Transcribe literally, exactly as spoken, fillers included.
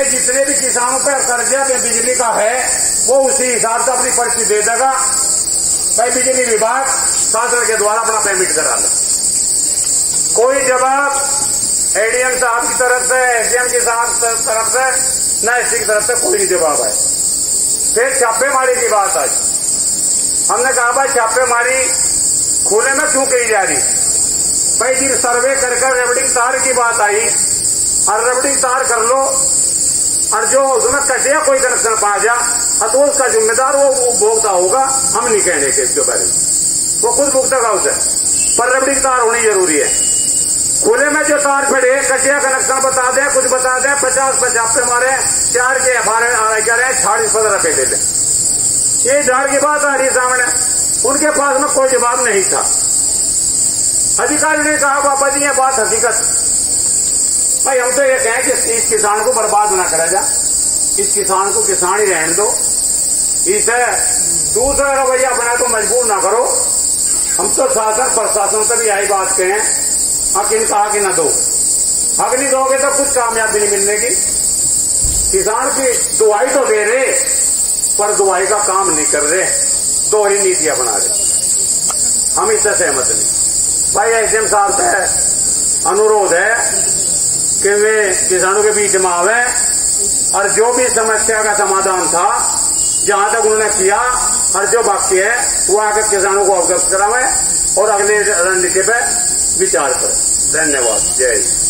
जितने भी किसानों पर कर्जा पे बिजली का है वो उसी हिसाब से अपनी पर्ची दे देगा। भाई बिजली विभाग शासन के द्वारा अपना पेमेंट करा दे। कोई जवाब एडीएम साहब की तरफ से, एसडीएम की साहब तरफ से, न एसडी की तरफ से कोई नहीं जवाब है। फिर छापेमारी की बात आई। हमने कहा भाई छापेमारी खुले में क्यों की जा रही? भाई जी सर्वे कर कर रेवडिंग तार की बात आई और रेवडिंग तार कर लो और जो उसमें कटिया कोई कनेक्शन पा जा तो उसका जिम्मेदार वो उपभोक्ता होगा। हम नहीं कहने के इसके बारे में, वो खुद भुगतेगा उसे, पर रेवडिंग तार होनी जरूरी है। खुले में जो तार पड़े कटिया कनेक्शन बता दें, कुछ बता दें, पचास पचास पे मारे चार के बारह क्या रहे चालीस पंद्रह पे दे दें। ये झाड़ की बात आ रही सामने, उनके पास में कोई जवाब नहीं था। अधिकारी ने कहा बाबा जी ये बात हकीकत। भाई हम तो ये कहें कि इस किसान को बर्बाद ना करा जा, इस किसान को किसान ही रहने दो, इसे दूसरा रवैया बना तो मजबूर ना करो। हम तो शासन प्रशासन से भी यही बात कहें, हक इनका हक न दो। हक नहीं दोगे तो कुछ कामयाबी नहीं मिलने की। किसान की दुआई तो दे रहे पर दुआई का काम नहीं कर रहे, दोहरी नीतियां बना रहे। हम इससे सहमत नहीं। भाई एसडीएम साहब से अनुरोध है कि वे किसानों के बीच में आवे और जो भी समस्या का समाधान था जहां तक उन्होंने किया और जो बाकी है वो आकर किसानों को अवगत करावे और अगले रणनीति पे विचार करें। धन्यवाद। जय हिंद।